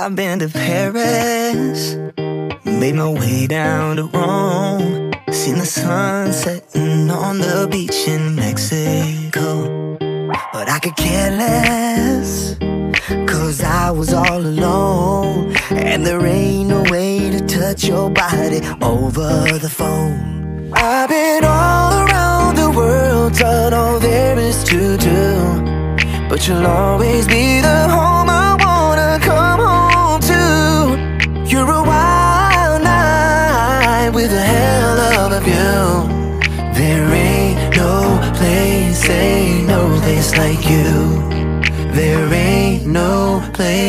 I've been to Paris, made my way down to Rome, seen the sun setting on the beach in Mexico. But I could care less, 'cause I was all alone, and there ain't no way to touch your body over the phone. I've been all around the world, done all there is to do, but you'll always be the home I wanna come home to. You're a wild night with a hell of a view. There ain't no place like you. There ain't no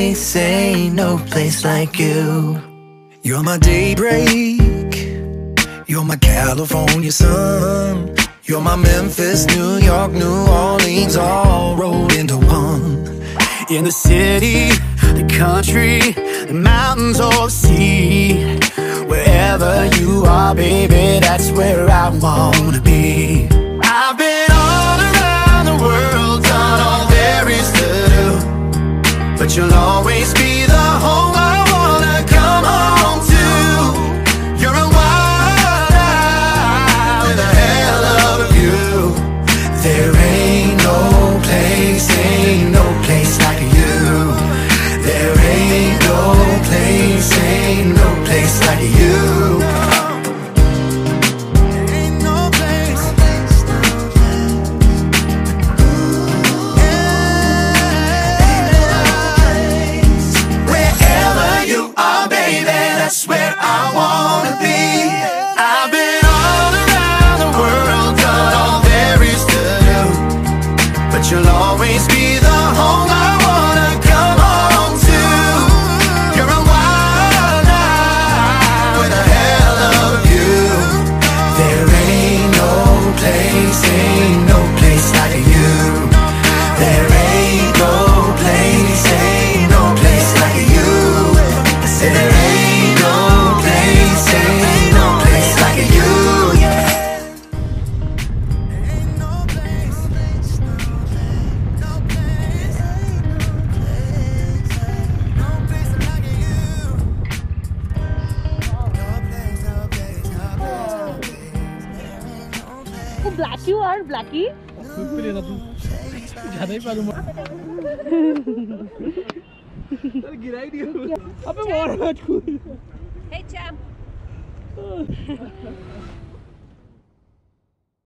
place like you. You're my daybreak, you're my California sun, you're my Memphis, New York, New Orleans, all rolled into one. In the city, the country, the mountains or the sea, wherever you are, baby, that's where I wanna be. I've been all around the world, done all there is to do, but you'll always be the home I wanna come home to. You're a wild eye with a hell of a view. There ain't no place like you. There ain't no place like you. That's where I wanna be. I've been all around the world, done all there is to do, but you'll always be the home I wanna come home to. You're a wild eye with a hell of a view. There ain't no place like you. There ain't no place like you. I said there ain't no place like you. वो Blackie और Blackie ज़्यादा ही पालूँ गिराई दिया अबे और मत कूद। Hey champ.